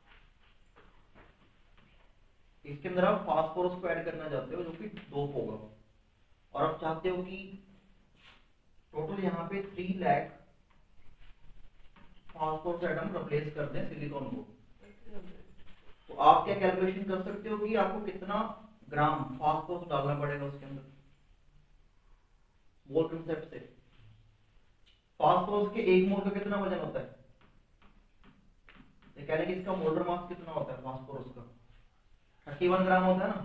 इसके अंदर आप फास्फोरस को ऐड करना चाहते हो जो कि डोप होगा, और आप चाहते हो कि टोटल यहाँ पे 3 लाख फास्फोरस एटम रिप्लेस कर दें सिलिकॉन को। तो आप क्या कैलकुलेशन कर सकते हो कि आपको कितना ग्राम फास्फोरस डालना पड़ेगा उसके अंदर, मोल कंसेप्ट से। फास्फोरस के 1 मोल का कितना वजन होता है, ये कह रहे हैं कि इसका मोलर मास कितना होता है फास्फोरस का, 31 ग्राम होता है ना,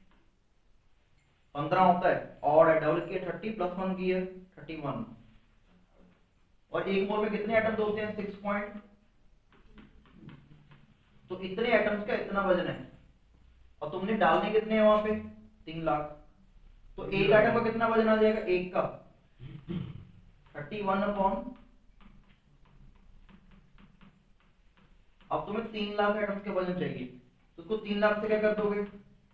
15 होता है, और डबल किया 30 प्लस 1 किया 31, और 1 मोल में कितने एटम्स होते हैं 6 पॉइंट, तो इतने एटम्स का इतना वजन है। और तुमने डालने कितने हैं वहां पे 3 लाख, तो एक आइटम का कितना वजन आ जाएगा, एक का 31 अपॉन, अब तुम्हें 3 लाख आइटम्स का वजन चाहिए, तो उसको 3 लाख से क्या कर दोगे,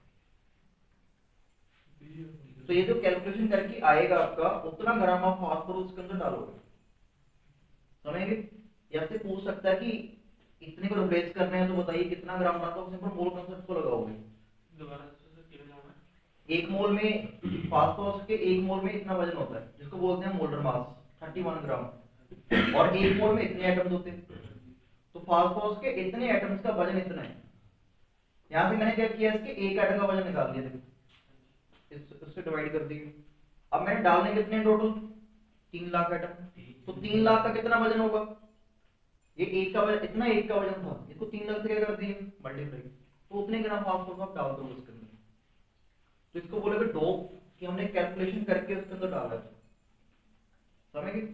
तो ये जो कैलकुलेशन करके आएगा आपका उतना ग्राम ऑफ फास्फोरस उसके अंदर डालोगे, समझेंगे। या से पूछ सकता है कि इतने को रिप्लेस करने हैं तो बताइए कितना ग्राम बनता है, सिंपल मोल कंसेप्ट को लगाओगे। दोबारा से क्या नाम है? एक मोल में फास्फोरस के एक मोल में इतना वजन होता है जिसको बोलते हैं मोलर मास 31 ग्राम, और एक मोल में इतने आइटम्स होते हैं, तो फास्फोरस के इतने आइटम्स का वजन इतना है। यहाँ से मैंने क्या किया, इसके एक आइटम का वजन निकाल दिया, देखो इससे डिवाइड कर दिए। अब मैंने डालने कितने टोटल 3 लाख आइटम, तो 3 लाख का कितना वजन होगा, ये एक का वजन, इतना एक का वजन था, इसको 3 लाख से क्या कर दिए मल्टीप्लाई, तो उतने ग्राम फास्फोरस आप डाल दो उसके अंदर। तो इसको बोलेगा डोप कि हमने कैलकुलेशन करके उसके अंदर डाला है, समझ गए।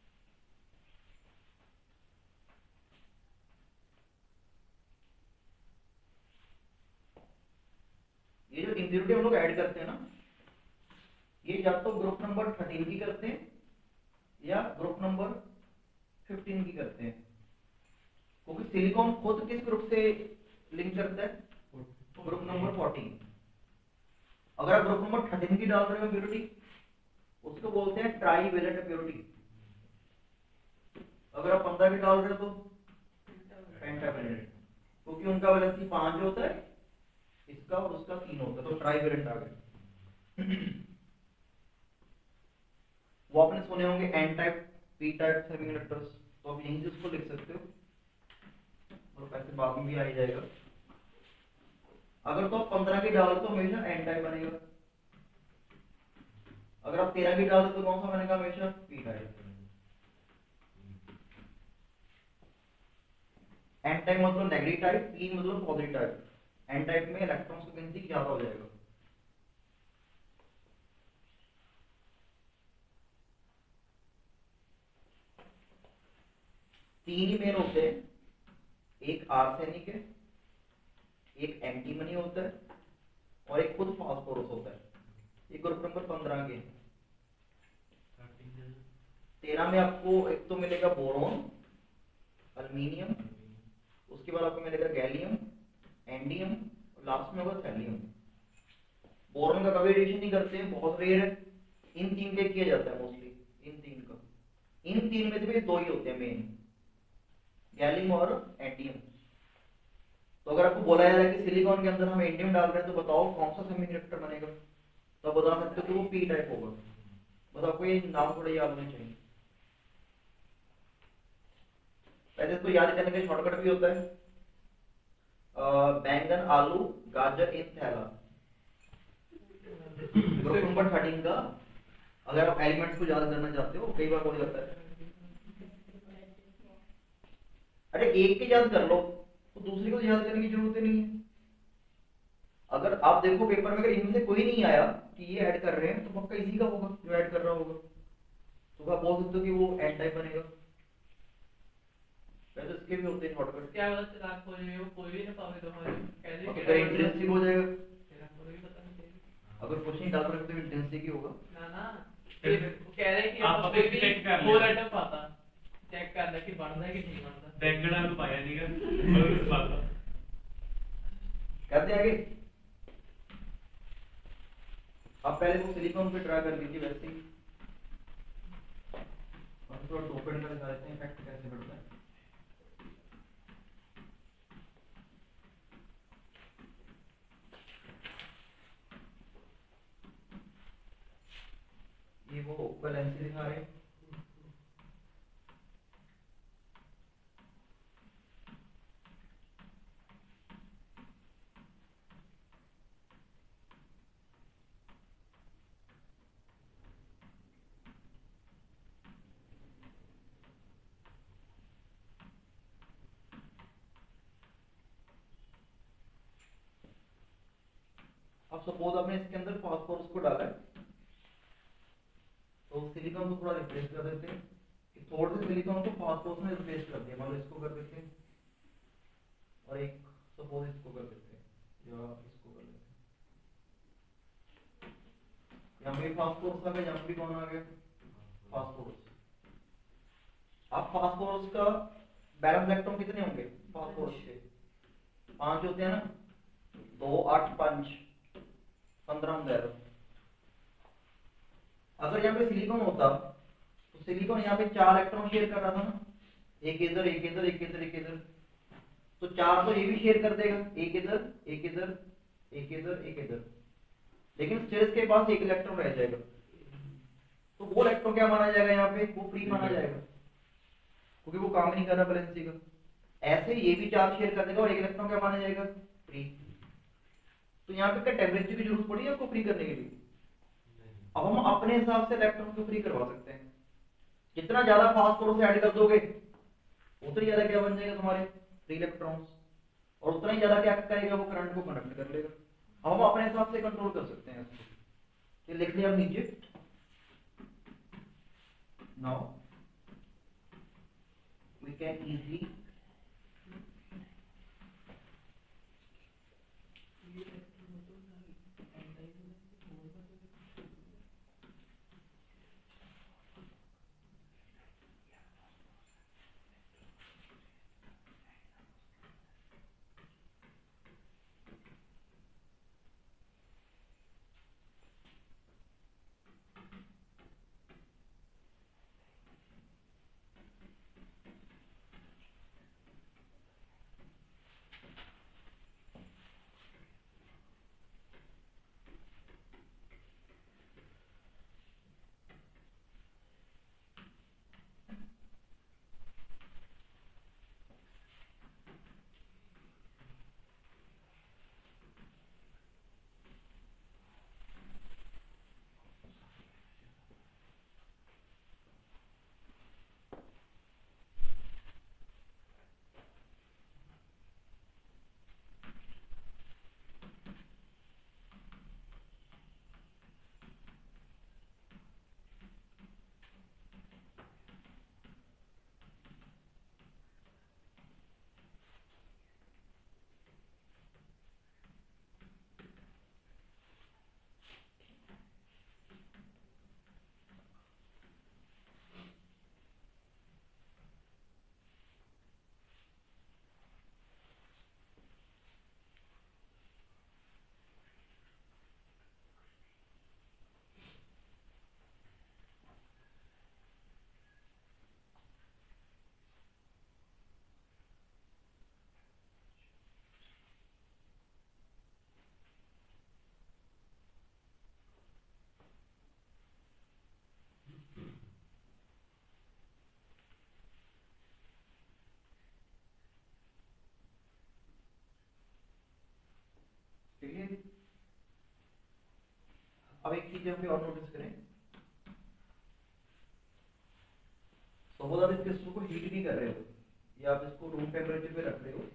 ये जो इम्प्योरिटी हम लोग ऐड करते हैं ना, ये या तो ग्रुप नंबर 13 की करते हैं या ग्रुप नंबर 15 की करते हैं, क्योंकि सिलिकॉन खुद किस ग्रुप से लिंक करता है, ग्रुप नंबर 14। अगर आप ग्रुप नंबर 13 की डाल रहे हो प्योरिटी, उसको बोलते हैं ट्राई वेलेंट प्योरिटी। अगर आप 15 की डाल रहे हो तो पेंटावेलेंट, क्योंकि उनका वैलेंसी 5 होता है, इसका और उसका 3 होता है, तो ट्राई वेलेंट आ गए। वो आपने सुने होंगे N type, P type semiconductors, तो आप यहीं से उसको लिख सकते हो, और पैसे बाद में भी आ ही जाएगा। अगर तो आप 15 की डालो तो हमेशा एन टाइप बनेगा, अगर आप 13 की डालो तो कौन सा बनेगा, हमेशा पी टाइप। एन टाइप मतलब नेगेटिव टाइप, पी मतलब पॉजिटिव टाइप। एन टाइप में इलेक्ट्रॉन्स की गिनती ज्यादा हो जाएगा। तीन ही मेन होते हैं, एक आर्सेनिक है, एक एंटीमनी होता है, और एक खुद फास्फोरस होता है। ये ग्रुप नंबर 15 के। 13 में आपको एक तो मिलेगा बोरॉन, अल्मीनियम, उसके बाद आपको मिलेगा गैलियम, एंडियम, और लास्ट में होगा थैलियम। बोरॉन का कभी एडिशन नहीं करते हैं, बहुत रेयर है। इन तीन के किया जाता है मोस्टली, इन तीन का। इन तीन में से भी दो ही होते हैं मेन, गैलियम और एंडियम। तो अगर आपको बोला जा रहा है कि सिलिकॉन के अंदर हम एंडियम डाल रहे हैं, तो बताओ कौन सा सेमीकंडक्टर बनेगा, तो बता सकते हो कि वो पी टाइप होगा। बस आपको ये नाम थोड़ा याद होना चाहिए। पहले तो याद करने का शॉर्टकट भी होता है, बैंगन, आलू, गाजर इन थैला, ग्रुप नंबर 13 का। अगर आप एलिमेंट्स को याद करना चाहते हो, कई बार हो जाता है, अरे एक के याद कर लो तो दूसरे को याद करने की जरूरत नहीं है। अगर आप देखो पेपर में, अगर इनमें से कोई नहीं आया कि ये ऐड कर रहे हैं, तो पक्का इसी का होगा जो ऐड कर रहा होगा, तो आप बोल सकते हो कि वो एन टाइप बनेगा। वैसे इसके भी होते हैं शॉर्टकट। क्या पता चलाक हो जाए, वो कोई भी ना पावे तुम्हारे कैसे अगर इंट्रिंसिक हो जाएगा, तेरा कोई भी पता नहीं चलेगा। अगर कुछ नहीं डाल रहे तो इंट्रिंसिक ही होगा। ना फिर वो कह रहे हैं कि आप आप अभी भी check कर फोर लेना। आइटम पाता, चेक करना कि बढ़ता है कि नहीं बढ़ता। बैंगन आलू पाया नहीं है, और इस बात का करते आगे। आप पहले वो सिलिकॉन पे ट्राई कर लीजिए वैसे ही, और थोड़ा टोपन का दिखा देते हैं इफेक्ट कैसे बढ़ता है। ये वो वैलेंसी दिखा रहे हैं। अब सपोज आपने इसके अंदर फास्फोरस को डाला है, तो सिलिकॉन को थोड़ा रिप्लेस कर देते हैं, कि थोड़े से सिलिकॉन को फास्फोरस में रिप्लेस कर दिया, मान लो इसको कर देते हैं, और एक सपोज इसको कर देते हैं, या इसको कर यहाँ पे फास्फोरस आ गया, यहाँ पे कौन आ गया, फास्फोरस। अब फास्फोरस का बैलेंस इलेक्ट्रॉन कितने होंगे फास्फोरस के, 5 होते हैं ना, 2 8 5 15 11। अगर यहाँ पे सिलिकॉन होता तो सिलिकॉन यहाँ पे 4 इलेक्ट्रॉन शेयर कर रहा था ना, एक इधर एक इधर एक इधर एक इधर, तो 4 तो ये भी शेयर कर देगा, एक इधर एक इधर एक इधर एक इधर, लेकिन स्टेरस के पास एक इलेक्ट्रॉन रह जाएगा, तो वो इलेक्ट्रॉन क्या माना जाएगा यहाँ पे, वो फ्री माना जाएगा, क्योंकि वो काम नहीं कर रहा वैलेंसी का। ऐसे ये भी 4 शेयर कर देगा और एक इलेक्ट्रॉन क्या माना जाएगा, फ्री। तो यहाँ पे क्या टेम्परेचर की जरूरत पड़ी है आपको फ्री करने के लिए? अब हम अपने हिसाब से इलेक्ट्रॉन को फ्री करवा सकते हैं। जितना ज्यादा फास्फोरस ऐड कर दोगे उतना ज्यादा क्या बन जाएगा तुम्हारे फ्री इलेक्ट्रॉन्स, और उतना ही ज्यादा क्या करेगा, वो करंट को कंडक्ट कर लेगा। अब हम अपने हिसाब से कंट्रोल कर सकते हैं इसको। ये लिख लिया नीचे। नाउ वी कैन इजीली ठीक है। अब एक चीज यहाँ पे और नोटिस करें, सपोज आप इस क्रिस्टल को हीट नहीं कर रहे हो, या आप इसको रूम टेम्परेचर पे रख रहे हो,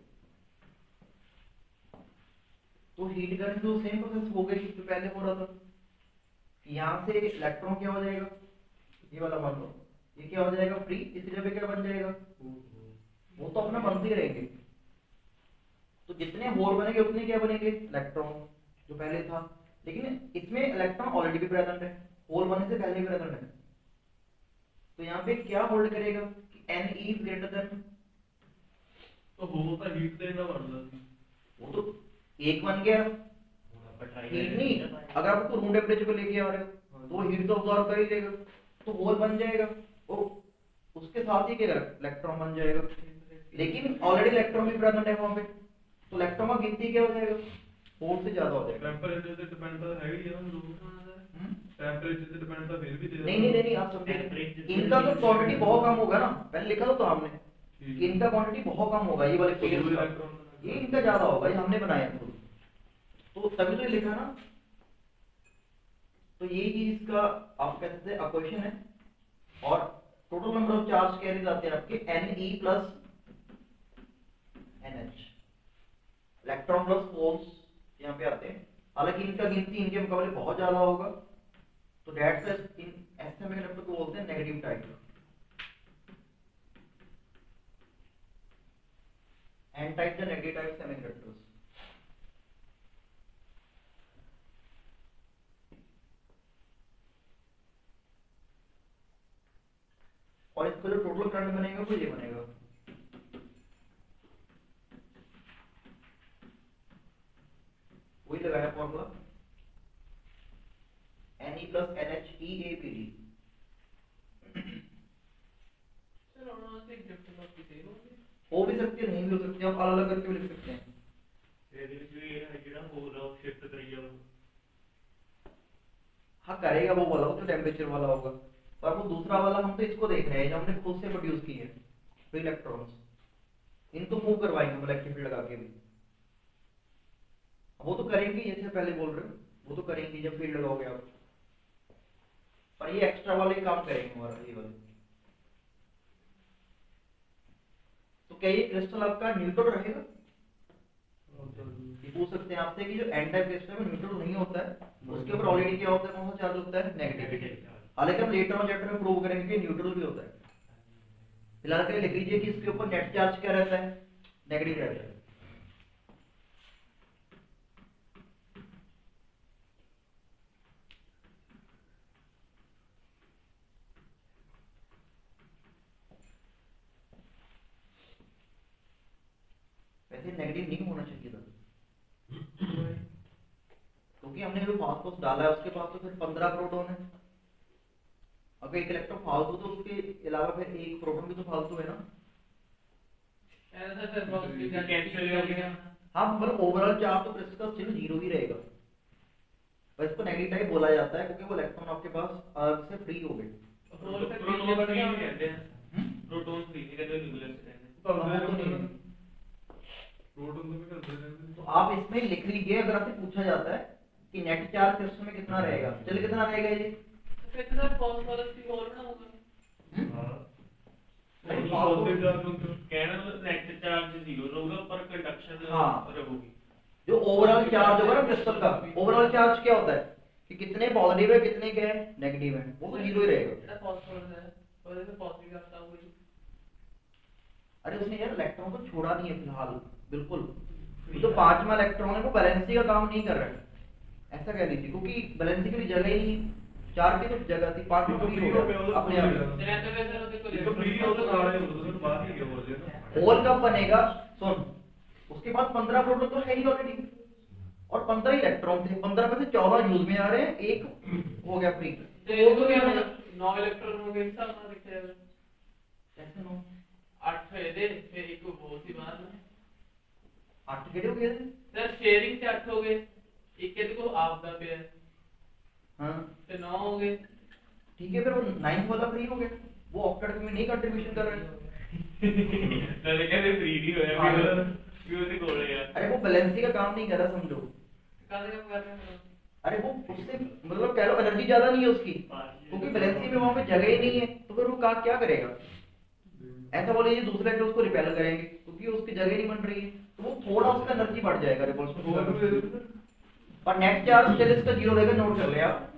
तो हीट करने से सेम प्रोसेस हो गई जो पहले हो रहा था। यहाँ से इलेक्ट्रॉन क्या हो जाएगा, ये वाला मान लो, ये क्या हो जाएगा, फ्री। इस जगह पे क्या बन जाएगा, वो तो अपना बनते ही रहेंगे। तो जितने होल बनेंगे उतने क्या बनेंगे, इलेक्ट्रॉन, जो पहले था। लेकिन इसमें इलेक्ट्रॉन ऑलरेडी भी प्रेजेंट है, होल बनने से पहले भी प्रेजेंट है। तो यहाँ पे क्या होल्ड करेगा कि एन इज ग्रेटर देन, तो वो तो हीट देना पड़ता है, वो तो एक बन गया हीट नहीं। अगर आप उसको रूम टेम्परेचर पे लेके आ रहे हो तो हीट तो अब्सॉर्ब कर ही लेगा, तो होल बन जाएगा, वो उसके साथ ही क्या इलेक्ट्रॉन बन जाएगा। लेकिन ऑलरेडी इलेक्ट्रॉन भी प्रेजेंट है वहां पे, तो इलेक्ट्रॉन का गिनती क्या हो जाएगा, 4 से ज्यादा हो जाएगा। टेंपरेचर से डिपेंड तो है ही है, टेंपरेचर से डिपेंड तो फिर भी दे नहीं आप समझे, इनका तो क्वांटिटी बहुत कम होगा ना, पहले लिखा तो हमने कि इनका क्वांटिटी बहुत कम होगा, ये वाले पेयर का, ये इनका ज्यादा होगा, ये हमने बनाया खुद, तो तभी तो ये लिखा ना। तो ये चीज इसका आप कह सकते हैं इक्वेशन है। और total number of charge carriers आते हैं आपके Ne plus NH, electron plus holes यहाँ पे आते हैं। हालांकि इनका गिनती इनके मुकाबले बहुत ज्यादा होगा, तो दैट्स इन ऐसे सेमीकंडक्टर को बोलते हैं नेगेटिव टाइप, एन टाइप या नेगेटिव टाइप सेमीकंडक्टर्स। करंट बनेगा वो ये बनेगा। वही लगाया formula Ne plus NHEAPD। Sir उन्होंने से गिफ्ट ऑफ की होगी हो भी सकती है, नहीं भी हो सकती है, आप अलग अलग करके भी लिख सकते हैं। ਇਹਦੇ ਵਿੱਚ ਵੀ ਇਹ ਜਿਹੜਾ ਹੋ ਰਹਾ ਉਹ ਸ਼ਿਫਟ ਕਰੀ ਜਾਓ। हाँ करेगा वो वाला, वो जो टेम्परेचर वाला होगा, पर वो दूसरा वाला हम तो इसको देख रहे हैं जो हमने खुद से प्रोड्यूस की है फ्री इलेक्ट्रॉन्स, इनको मूव करवाएंगे इलेक्ट्रिक फील्ड लगा के भी। वो तो करेंगे जैसे पहले बोल रहे हो, वो तो करेंगे जब फील्ड लगाओगे आप, पर ये एक्स्ट्रा वाले काम करेंगे हमारा ये वाले। तो क्या ये क्रिस्टल आपका न्यूट्रल रहेगा? ये पूछ सकते हैं आपसे कि जो एन टाइप क्रिस्टल में न्यूट्रल नहीं होता है उसके ऊपर ऑलरेडी क्या होता है, कौन सा चार्ज होता है, नेगेटिव। हालांकि हम लेटर ऑन चैप्टर में प्रूव करेंगे कि न्यूट्रल भी होता है। फिलहाल के लिए लिख लीजिए कि इसके ऊपर नेट चार्ज क्या रहता है, नेगेटिव रहता है। वैसे नेगेटिव नहीं होना चाहिए था, क्योंकि हमने जो फास्फोरस डाला है उसके पास तो फिर 15 प्रोटॉन है। अगर एक इलेक्ट्रॉन फालतू तो उसके अलावा फिर एक प्रोटॉन भी तो फालतू है ना। ऐसा सर बहुत तो कैंसिल हो गया। हाँ मतलब ओवरऑल चार्ज तो क्रिस्टल का चिन्ह 0 ही रहेगा, पर इसको नेगेटिव टाइप बोला जाता है क्योंकि वो इलेक्ट्रॉन आपके पास अलग से फ्री हो गए। होल पे प्रोटॉन फ्री बन कहते हैं, प्रोटॉन फ्री नहीं कहते, न्यूक्लियस कहते हैं। प्रोटॉन तो भी करते हैं। तो आप इसमें लिख लीजिए, अगर आपसे पूछा जाता है कि नेट चार्ज क्रिस्टल में कितना रहेगा, चलिए कितना रहेगा ये, फिर तो सर फास्फोरस की होल ना होगा। हाँ नहीं, पॉजिटिव चार्ज कहना मतलब नेट चार्ज 0 होगा पर कंडक्शन हाँ। रहेगी। जो ओवरऑल चार्ज होगा ना क्रिस्टल का, ओवरऑल चार्ज क्या होता है कि कितने पॉजिटिव है कितने क्या है नेगेटिव है, वो तो 0 ही रहेगा। এটা ফসফরাস है और इसमें पॉजिटिव आता है वही। अरे उसने यार इलेक्ट्रॉन को छोड़ा नहीं है फिलहाल, बिल्कुल तो 5वां इलेक्ट्रॉन है वो बैलेंसी का काम नहीं कर रहा है, ऐसा कह लीजिए, क्योंकि बैलेंसी की भी जगह ही नहीं, 4 की तो जगह थी, 5 तो फ्री फ्री हो हो गया गया अपने आप। तेरा तो वैसे होते को तो फ्री हो तो सारे हो तो बात ही क्या बोल रहे हो। होल कब बनेगा, सुन उसके पास 15 प्रोटॉन तो है ही ऑलरेडी और 15 इलेक्ट्रॉन थे, 15 में से 14 यूज में आ रहे हैं, एक हो गया फ्री। तो ये तो क्या होगा 9 इलेक्ट्रॉन हो गए सब ना दिख जाएगा। कैसे नो 8 है दे फिर एक वो सी बात है 8 केड़े हो गए थे? सर शेयरिंग से 8 हो गए, एक के को आपदा पे है हाँ फिर 9 हो गए। ठीक है, फिर वो 9th वाला फ्री हो गया, वो ऑक्टेट में नहीं कंट्रीब्यूशन कर रहे हैं। नाले कहते फ्री नहीं होया हाँ। भी उसे कोल यार। अरे वो बैलेंसी का काम नहीं कर रहा, समझो। कहां से कर रहे हैं अरे वो उससे मतलब कह लो एनर्जी ज्यादा नहीं है उसकी, क्योंकि बैलेंसी में वहां पे जगह ही नहीं है, तो फिर वो काम क्या करेगा। ऐसा बोले दूसरे इलेक्ट्रॉन उसको रिपेल करेंगे क्योंकि उसकी जगह नहीं बन रही है, तो वो थोड़ा उसका एनर्जी बढ़ जाएगा रिपल्शन। पर नेट चार्ज स्टिल इसका 0 रहेगा, नोट कर ले आप।